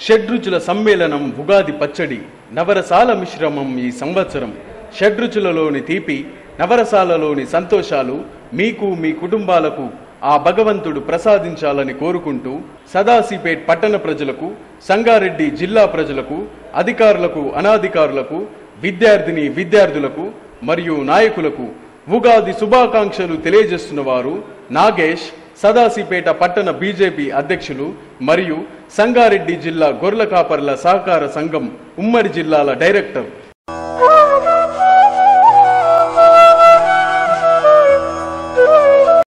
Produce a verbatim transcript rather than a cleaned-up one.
షడ్రుచుల సమ్మేళనం ఉగాది పచ్చడి, నవరసాల మిశ్రమం ఈ సంవత్సరం. షడ్రుచులలోని తీపి, నవరసాలలోని సంతోషాలు మీకు మీ కుటుంబాలకు ఆ భగవంతుడు ప్రసాదించాలని కోరుకుంటూ సదాశివపేట్ పట్టణ ప్రజలకు, సంగారెడ్డి జిల్లా ప్రజలకు, అధికారులకు, అనాధికారులకు, విద్యార్థిని విద్యార్థులకు మరియు నాయకులకు ఉగాది శుభాకాంక్షలు తెలియజేస్తున్న వారు నాగేష్, సదాశివపేట పట్టణ బీజేపీ అధ్యక్షులు మరియు సంగారెడ్డి జిల్లా గొర్రెల కాపర్ల సహకార సంఘం ఉమ్మడి జిల్లాల డైరెక్టర్.